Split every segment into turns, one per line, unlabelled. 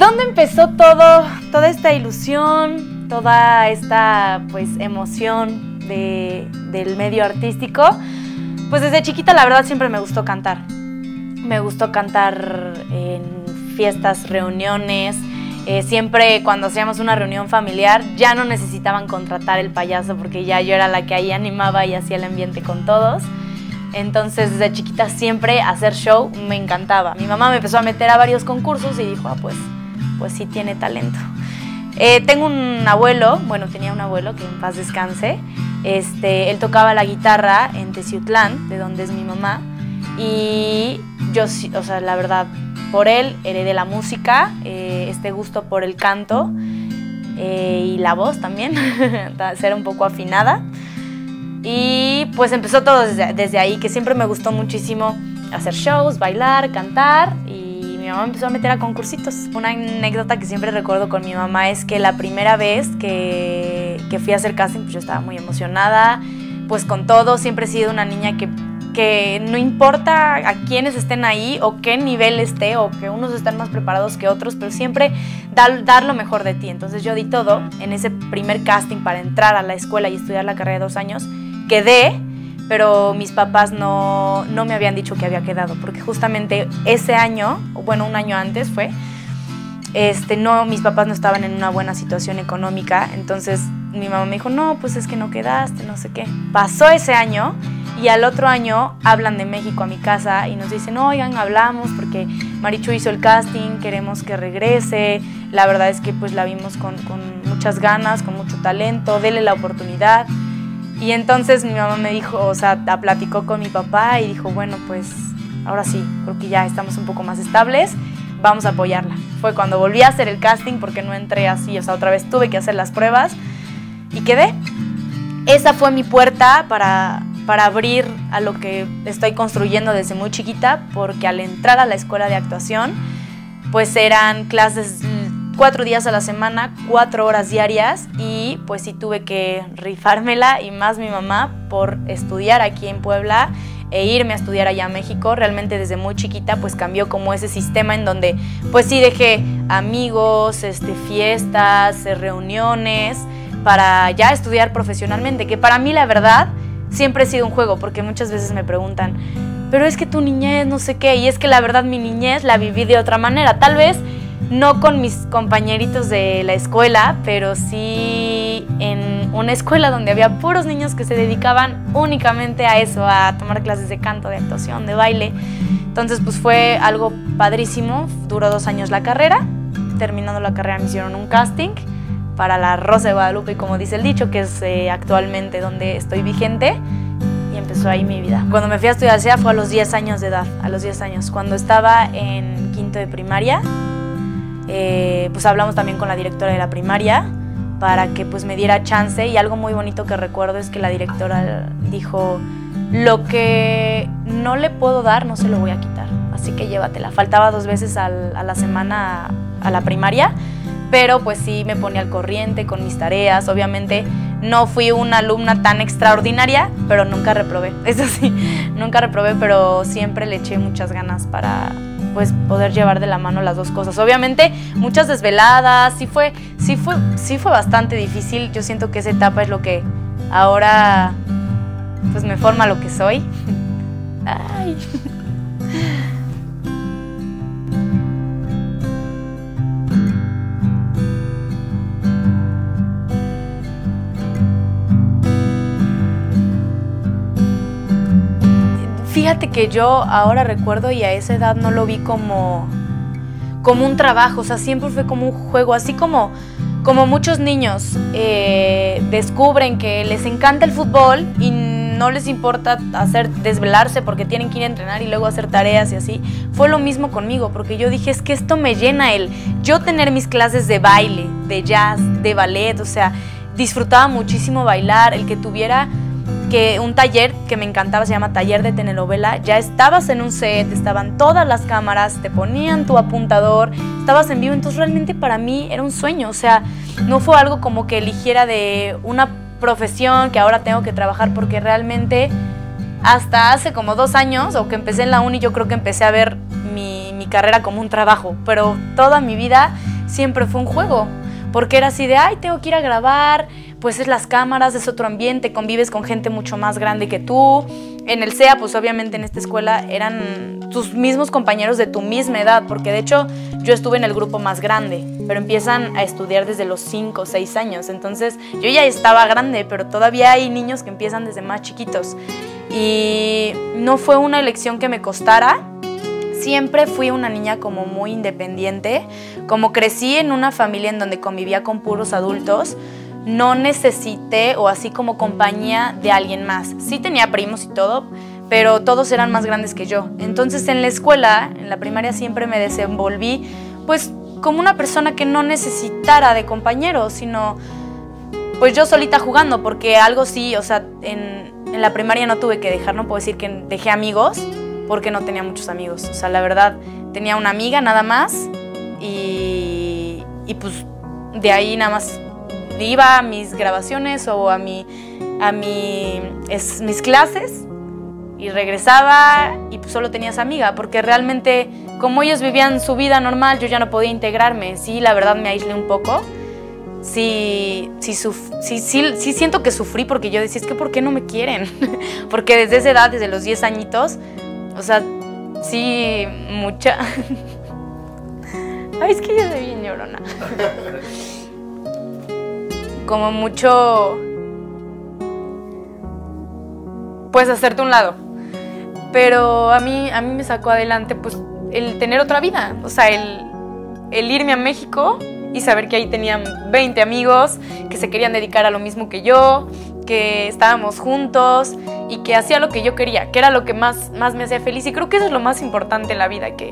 ¿Dónde empezó todo? Toda esta ilusión, toda esta pues emoción del medio artístico. Pues desde chiquita la verdad siempre me gustó cantar. Me gustó cantar en fiestas, reuniones. Siempre cuando hacíamos una reunión familiar ya no necesitaban contratar el payaso porque ya yo era la que ahí animaba y hacía el ambiente con todos. Entonces desde chiquita siempre hacer show me encantaba. Mi mamá me empezó a meter a varios concursos y dijo, pues sí tiene talento. Tengo un abuelo, bueno, tenía un abuelo que en paz descanse. Él tocaba la guitarra en Teciutlán, de donde es mi mamá. Y yo, o sea, la verdad, por él heredé la música, este gusto por el canto y la voz también, ser un poco afinada. Y pues empezó todo desde ahí, que siempre me gustó muchísimo hacer shows, bailar, cantar, y mi mamá me empezó a meter a concursitos. Una anécdota que siempre recuerdo con mi mamá es que la primera vez que fui a hacer casting, pues yo estaba muy emocionada, pues con todo, siempre he sido una niña que no importa a quiénes estén ahí o qué nivel esté o que unos estén más preparados que otros, pero siempre dar lo mejor de ti. Entonces yo di todo en ese primer casting para entrar a la escuela y estudiar la carrera de 2 años. Quedé, pero mis papás no me habían dicho que había quedado, porque justamente ese año, o bueno, un año antes fue, mis papás no estaban en una buena situación económica. Entonces mi mamá me dijo, no, pues es que no quedaste, no sé qué. Pasó ese año. Y al otro año hablan de México a mi casa y nos dicen, oigan, hablamos porque Marichu hizo el casting, queremos que regrese. La verdad es que pues la vimos con muchas ganas, con mucho talento, dele la oportunidad. Y entonces mi mamá me dijo, o sea, platicó con mi papá y dijo, bueno, pues ahora sí, creo que ya estamos un poco más estables, vamos a apoyarla. Fue cuando volví a hacer el casting porque no entré así, o sea, otra vez tuve que hacer las pruebas y quedé. Esa fue mi puerta para abrir a lo que estoy construyendo desde muy chiquita, porque al entrar a la escuela de actuación, pues eran clases 4 días a la semana, 4 horas diarias, y pues sí tuve que rifármela, y más mi mamá, por estudiar aquí en Puebla e irme a estudiar allá a México. Realmente desde muy chiquita pues cambió como ese sistema en donde pues sí dejé amigos, fiestas, reuniones, para ya estudiar profesionalmente, que para mí la verdad siempre ha sido un juego, porque muchas veces me preguntan, pero es que tu niñez, no sé qué, y es que la verdad mi niñez la viví de otra manera, tal vez no con mis compañeritos de la escuela, pero sí en una escuela donde había puros niños que se dedicaban únicamente a eso, a tomar clases de canto, de actuación, de baile. Entonces pues fue algo padrísimo, duró 2 años la carrera. Terminando la carrera me hicieron un casting para la Rosa de Guadalupe, como dice el dicho, que es actualmente donde estoy vigente, y empezó ahí mi vida. Cuando me fui a estudiar SEA fue a los 10 años de edad, a los 10 años. Cuando estaba en quinto de primaria, pues hablamos también con la directora de la primaria para que pues me diera chance, y algo muy bonito que recuerdo es que la directora dijo, lo que no le puedo dar no se lo voy a quitar, así que llévatela. Faltaba 2 veces a la semana a la primaria, pero pues sí me ponía al corriente con mis tareas. Obviamente no fui una alumna tan extraordinaria, pero nunca reprobé, eso sí, nunca reprobé, pero siempre le eché muchas ganas para pues poder llevar de la mano las dos cosas. Obviamente muchas desveladas, sí fue bastante difícil. Yo siento que esa etapa es lo que ahora pues me forma lo que soy. Ay. Fíjate que yo ahora recuerdo, y a esa edad no lo vi como un trabajo, o sea, siempre fue como un juego, así como muchos niños descubren que les encanta el fútbol y no les importa desvelarse porque tienen que ir a entrenar y luego hacer tareas y así. Fue lo mismo conmigo, porque yo dije, es que esto me llena, yo tener mis clases de baile, de jazz, de ballet, o sea, disfrutaba muchísimo bailar, el que tuviera un taller que me encantaba, se llama Taller de Telenovela. Ya estabas en un set, estaban todas las cámaras, te ponían tu apuntador, estabas en vivo, entonces realmente para mí era un sueño, o sea, no fue algo como que eligiera de una profesión que ahora tengo que trabajar, porque realmente hasta hace como 2 años, o que empecé en la uni, yo creo que empecé a ver mi carrera como un trabajo, pero toda mi vida siempre fue un juego, porque era así de, ay, tengo que ir a grabar, pues es las cámaras, es otro ambiente, convives con gente mucho más grande que tú. En el CEA, pues obviamente en esta escuela eran tus mismos compañeros de tu misma edad, porque de hecho yo estuve en el grupo más grande, pero empiezan a estudiar desde los 5 o 6 años, entonces yo ya estaba grande, pero todavía hay niños que empiezan desde más chiquitos. Y no fue una elección que me costara. Siempre fui una niña como muy independiente. Como crecí en una familia en donde convivía con puros adultos, no necesité o así como compañía de alguien más. Sí tenía primos y todo, pero todos eran más grandes que yo. Entonces en la escuela, en la primaria, siempre me desenvolví pues como una persona que no necesitara de compañeros, sino pues yo solita jugando, porque algo sí, o sea, en la primaria no tuve que dejar, no puedo decir que dejé amigos, porque no tenía muchos amigos. O sea, la verdad, tenía una amiga nada más y pues de ahí nada más iba a mis grabaciones o a mis clases y regresaba y pues solo tenía esa amiga, porque realmente como ellos vivían su vida normal, yo ya no podía integrarme. Sí, la verdad me aislé un poco. Sí siento que sufrí, porque yo decía, es que ¿por qué no me quieren? Porque desde esa edad, desde los 10 añitos, o sea, sí, mucha... Ay, es que ya soy bien llorona. Como mucho... pues hacerte un lado. Pero a mí me sacó adelante pues el tener otra vida. O sea, el irme a México y saber que ahí tenían 20 amigos que se querían dedicar a lo mismo que yo, que estábamos juntos y que hacía lo que yo quería, que era lo que más me hacía feliz. Y creo que eso es lo más importante en la vida, que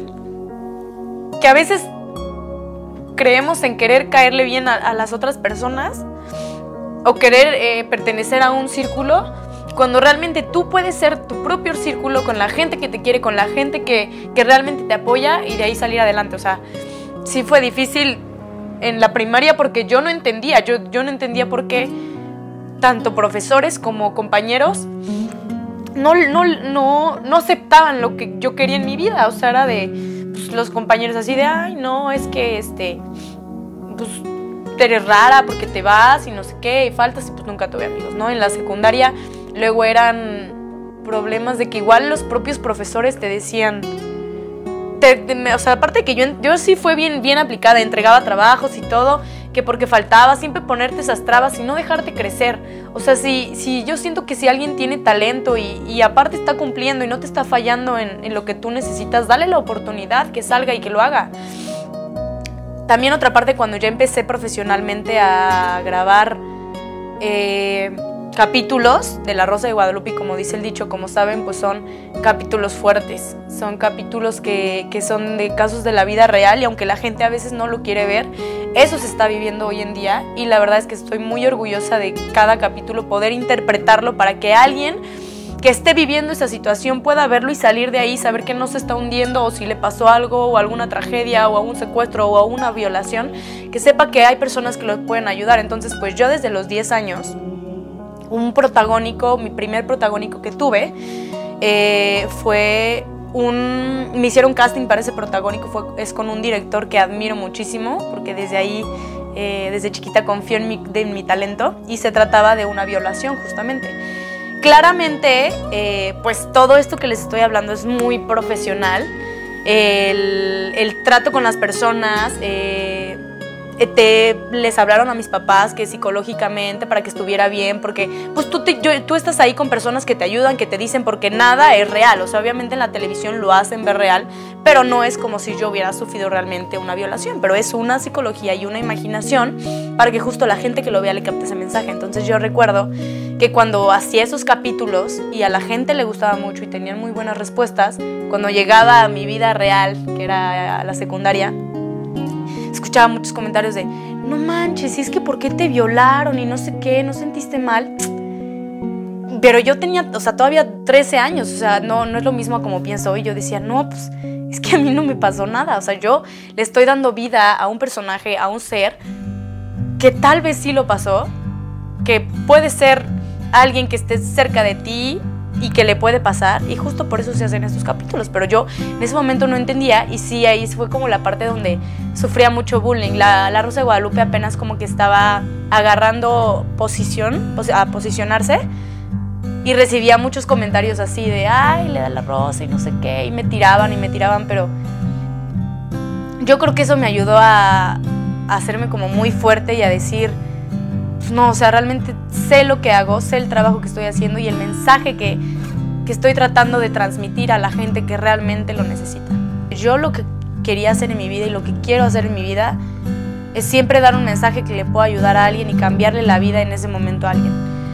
a veces creemos en querer caerle bien a las otras personas o querer pertenecer a un círculo, cuando realmente tú puedes ser tu propio círculo con la gente que te quiere, con la gente que realmente te apoya, y de ahí salir adelante. O sea, sí fue difícil en la primaria porque yo no entendía, yo no entendía por qué tanto profesores como compañeros no aceptaban lo que yo quería en mi vida. O sea, era de pues, los compañeros así de, ay, no, es que pues eres rara porque te vas y no sé qué, y faltas, y pues nunca tuve amigos, ¿no? En la secundaria luego eran problemas de que igual los propios profesores te decían... o sea, aparte de que yo sí fue bien aplicada, entregaba trabajos y todo, que porque faltaba, siempre ponerte esas trabas y no dejarte crecer. O sea, si yo siento que si alguien tiene talento y aparte está cumpliendo y no te está fallando en lo que tú necesitas, dale la oportunidad, que salga y que lo haga. También otra parte, cuando ya empecé profesionalmente a grabar capítulos de La Rosa de Guadalupe, y como dice el dicho, como saben, pues son capítulos fuertes, son capítulos que son de casos de la vida real, y aunque la gente a veces no lo quiere ver, eso se está viviendo hoy en día, y la verdad es que estoy muy orgullosa de cada capítulo poder interpretarlo para que alguien que esté viviendo esa situación pueda verlo y salir de ahí, saber que no se está hundiendo, o si le pasó algo, o alguna tragedia, o a un secuestro, o a una violación, que sepa que hay personas que lo pueden ayudar. Entonces, pues yo desde los 10 años, mi primer protagónico que tuve me hicieron casting para ese protagónico, es con un director que admiro muchísimo, porque desde ahí, desde chiquita confió en mi talento, y se trataba de una violación justamente. Claramente, pues todo esto que les estoy hablando es muy profesional, el trato con las personas, les hablaron a mis papás que psicológicamente para que estuviera bien, porque pues tú estás ahí con personas que te ayudan, que te dicen, porque nada es real. O sea, obviamente en la televisión lo hacen ver real, pero no es como si yo hubiera sufrido realmente una violación, pero es una psicología y una imaginación para que justo la gente que lo vea le capte ese mensaje. Entonces yo recuerdo que cuando hacía esos capítulos y a la gente le gustaba mucho y tenían muy buenas respuestas, cuando llegaba a mi vida real, que era la secundaria, escuchaba muchos comentarios de, no manches, y es que ¿por qué te violaron? Y no sé qué, ¿no sentiste mal? Pero yo tenía, o sea, todavía 13 años, o sea, no es lo mismo como pienso hoy. Yo decía, no, pues, es que a mí no me pasó nada. O sea, yo le estoy dando vida a un personaje, a un ser, que tal vez sí lo pasó, que puede ser alguien que esté cerca de ti, y que le puede pasar, y justo por eso se hacen estos capítulos, pero yo en ese momento no entendía, y sí, ahí fue como la parte donde sufría mucho bullying. La Rosa de Guadalupe apenas como que estaba agarrando a posicionarse, y recibía muchos comentarios así de, ay, le da la Rosa y no sé qué, y me tiraban, pero yo creo que eso me ayudó a hacerme como muy fuerte y a decir, no, o sea, realmente sé lo que hago, sé el trabajo que estoy haciendo y el mensaje que estoy tratando de transmitir a la gente que realmente lo necesita. Yo lo que quería hacer en mi vida y lo que quiero hacer en mi vida es siempre dar un mensaje que le pueda ayudar a alguien y cambiarle la vida en ese momento a alguien.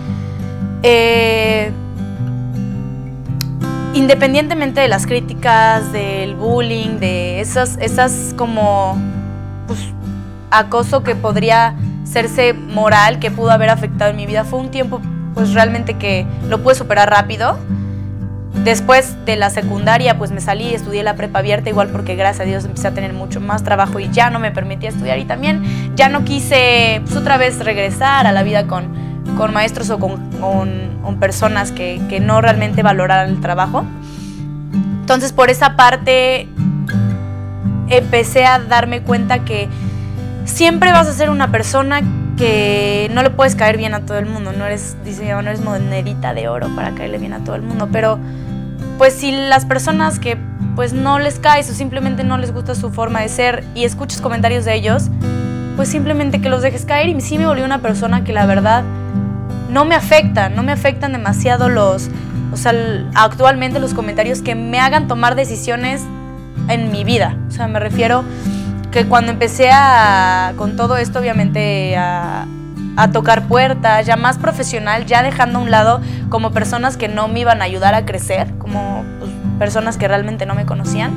Independientemente de las críticas, del bullying, de esas como pues, acoso que podría hacerse moral, que pudo haber afectado en mi vida, fue un tiempo pues realmente que lo pude superar rápido. Después de la secundaria pues me salí, estudié la prepa abierta, igual porque gracias a Dios empecé a tener mucho más trabajo y ya no me permitía estudiar, y también ya no quise pues, otra vez regresar a la vida con maestros o con personas que no realmente valoraran el trabajo. Entonces por esa parte empecé a darme cuenta que siempre vas a ser una persona que no le puedes caer bien a todo el mundo, no eres monedita de oro para caerle bien a todo el mundo, pero pues si las personas que pues no les caes o simplemente no les gusta su forma de ser y escuchas comentarios de ellos, pues simplemente que los dejes caer. Y sí me volví una persona que la verdad no me afectan demasiado actualmente los comentarios que me hagan tomar decisiones en mi vida. O sea, me refiero que cuando empecé con todo esto, obviamente, a tocar puertas, ya más profesional, ya dejando a un lado como personas que no me iban a ayudar a crecer, como pues, personas que realmente no me conocían.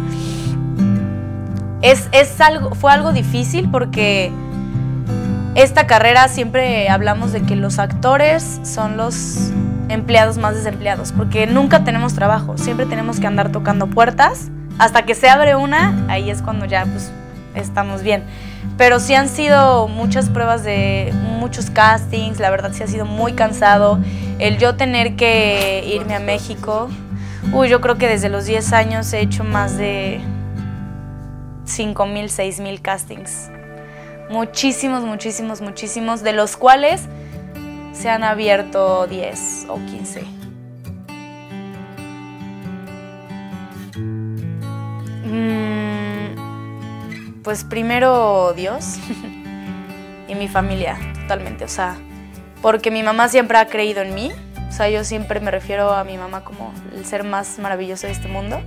Fue algo difícil porque esta carrera siempre hablamos de que los actores son los empleados más desempleados, porque nunca tenemos trabajo, siempre tenemos que andar tocando puertas, hasta que se abre una, ahí es cuando ya pues estamos bien. Pero sí han sido muchas pruebas de muchos castings, la verdad sí ha sido muy cansado. El yo tener que irme a México, yo creo que desde los 10 años he hecho más de 5,000, 6,000 castings. Muchísimos, de los cuales se han abierto 10 o 15. Pues primero Dios y mi familia, totalmente, o sea, porque mi mamá siempre ha creído en mí, o sea, yo siempre me refiero a mi mamá como el ser más maravilloso de este mundo,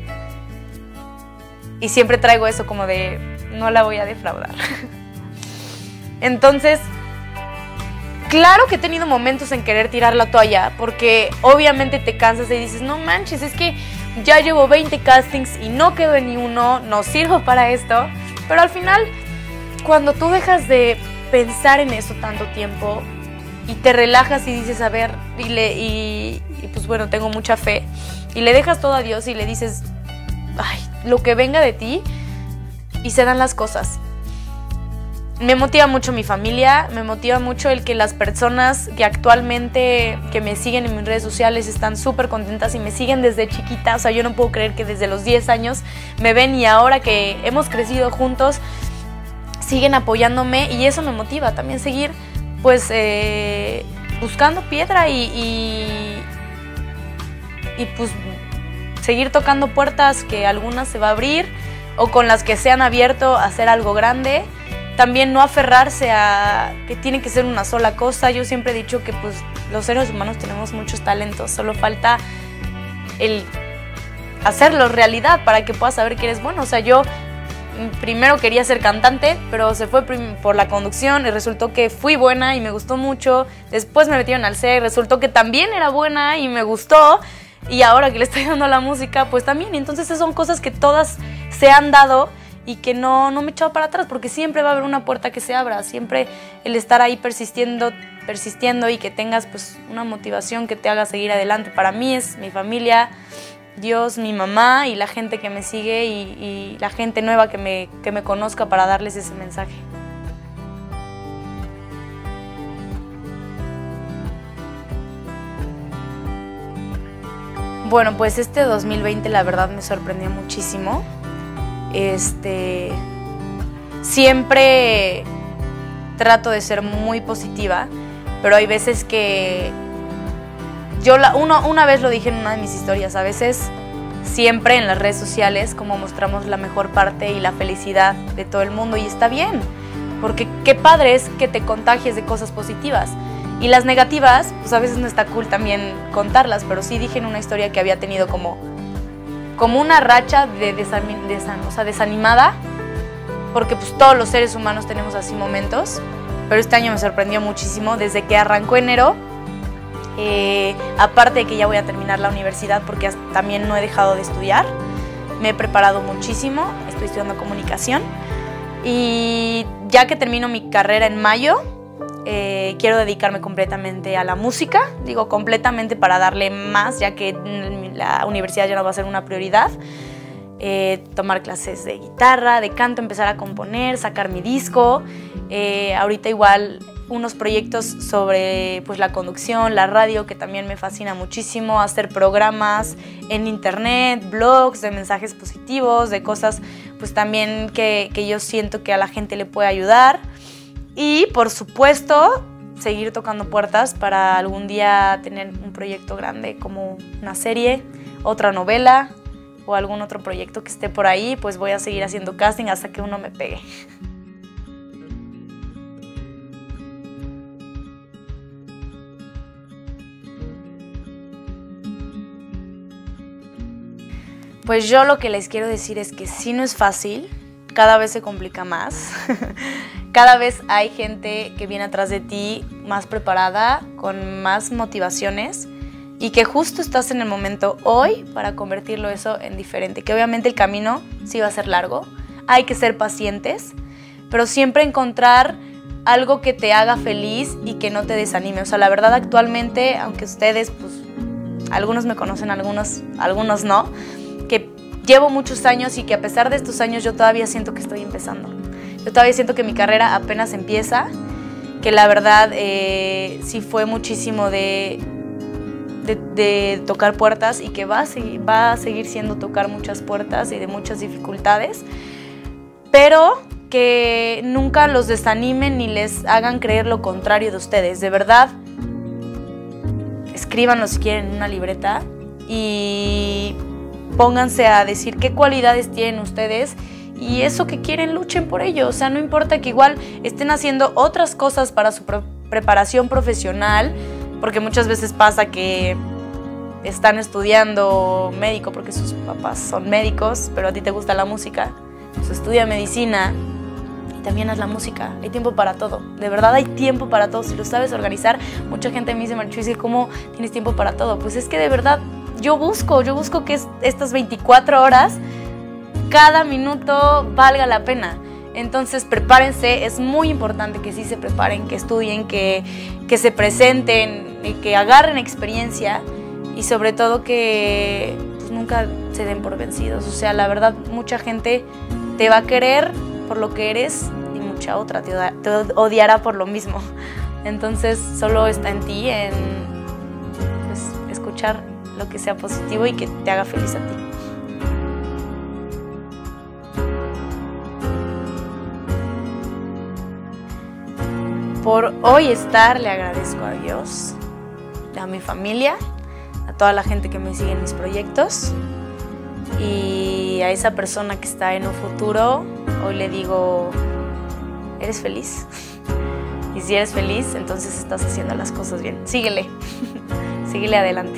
y siempre traigo eso como de, no la voy a defraudar. Entonces, claro que he tenido momentos en querer tirar la toalla, porque obviamente te cansas y dices, no manches, es que ya llevo 20 castings y no quedo en ni uno, no sirvo para esto. Pero al final, cuando tú dejas de pensar en eso tanto tiempo y te relajas y dices, a ver, y pues bueno, tengo mucha fe, y le dejas todo a Dios y le dices, ay, lo que venga de ti, y se dan las cosas. Me motiva mucho mi familia, me motiva mucho el que las personas que actualmente que me siguen en mis redes sociales están súper contentas y me siguen desde chiquita. O sea, yo no puedo creer que desde los 10 años me ven y ahora que hemos crecido juntos siguen apoyándome, y eso me motiva también seguir pues buscando piedra y pues seguir tocando puertas que algunas se va a abrir o con las que se han abierto a hacer algo grande. También no aferrarse a que tiene que ser una sola cosa. Yo siempre he dicho que pues los seres humanos tenemos muchos talentos, solo falta el hacerlo realidad para que puedas saber que eres bueno. O sea, yo primero quería ser cantante, pero se fue por la conducción y resultó que fui buena y me gustó mucho. Después me metieron al C y resultó que también era buena y me gustó. Y ahora que le estoy dando a la música, pues también. Y entonces esas son cosas que todas se han dado y que no me he echado para atrás, porque siempre va a haber una puerta que se abra, siempre el estar ahí persistiendo y que tengas pues una motivación que te haga seguir adelante. Para mí es mi familia, Dios, mi mamá y la gente que me sigue y la gente nueva que me conozca, para darles ese mensaje. Bueno, pues este 2020 la verdad me sorprendió muchísimo. Siempre trato de ser muy positiva, pero hay veces que una vez lo dije en una de mis historias, a veces siempre en las redes sociales como mostramos la mejor parte y la felicidad de todo el mundo, y está bien, porque qué padre es que te contagies de cosas positivas. Y las negativas, pues a veces no está cool también contarlas, pero sí dije en una historia que había tenido como una racha de desanimada, porque pues todos los seres humanos tenemos así momentos, pero este año me sorprendió muchísimo desde que arrancó enero. Aparte de que ya voy a terminar la universidad, porque también no he dejado de estudiar, me he preparado muchísimo, estoy estudiando comunicación, y ya que termino mi carrera en mayo, quiero dedicarme completamente a la música, digo completamente para darle más, ya que la universidad ya no va a ser una prioridad. Tomar clases de guitarra, de canto, empezar a componer, sacar mi disco. Ahorita igual unos proyectos sobre pues, la conducción, la radio, que también me fascina muchísimo, hacer programas en internet, blogs de mensajes positivos, de cosas pues también que yo siento que a la gente le puede ayudar. Y por supuesto, seguir tocando puertas para algún día tener un proyecto grande como una serie, otra novela o algún otro proyecto que esté por ahí, pues voy a seguir haciendo casting hasta que uno me pegue. Pues yo lo que les quiero decir es que sí no es fácil, cada vez se complica más, cada vez hay gente que viene atrás de ti más preparada, con más motivaciones, y que justo estás en el momento hoy para convertirlo eso en diferente, que obviamente el camino sí va a ser largo, hay que ser pacientes, pero siempre encontrar algo que te haga feliz y que no te desanime. O sea, la verdad actualmente, aunque ustedes, pues, algunos me conocen, algunos no, que llevo muchos años y que a pesar de estos años yo todavía siento que estoy empezando. Yo todavía siento que mi carrera apenas empieza, que la verdad sí fue muchísimo de tocar puertas, y que va a seguir siendo tocar muchas puertas y de muchas dificultades, pero que nunca los desanimen ni les hagan creer lo contrario de ustedes. De verdad, escríbanlo si quieren en una libreta y pónganse a decir qué cualidades tienen ustedes, y eso que quieren, luchen por ello. O sea, no importa que igual estén haciendo otras cosas para su preparación profesional, porque muchas veces pasa que están estudiando médico porque sus papás son médicos, pero a ti te gusta la música, pues estudia medicina y también haz la música. Hay tiempo para todo, de verdad hay tiempo para todo, si lo sabes organizar. Mucha gente me dice, Marchuisi, ¿cómo tienes tiempo para todo? Pues es que de verdad yo busco que estas 24 horas, cada minuto valga la pena. Entonces prepárense, es muy importante que sí se preparen, que estudien, que se presenten, que agarren experiencia, y sobre todo que pues, nunca se den por vencidos. O sea, la verdad, mucha gente te va a querer por lo que eres y mucha otra te odiará por lo mismo. Entonces solo está en ti, en pues, escuchar lo que sea positivo y que te haga feliz a ti. Por hoy estar, le agradezco a Dios, a mi familia, a toda la gente que me sigue en mis proyectos, y a esa persona que está en un futuro, hoy le digo, ¿eres feliz? Y si eres feliz, entonces estás haciendo las cosas bien. Síguele, síguele adelante.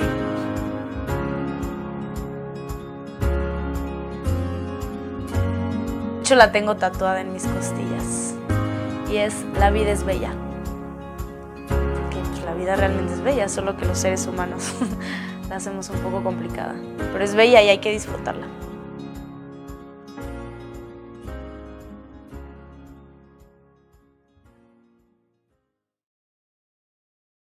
Yo la tengo tatuada en mis costillas. Y es, la vida es bella. Porque pues, la vida realmente es bella, solo que los seres humanos la hacemos un poco complicada. Pero es bella y hay que disfrutarla.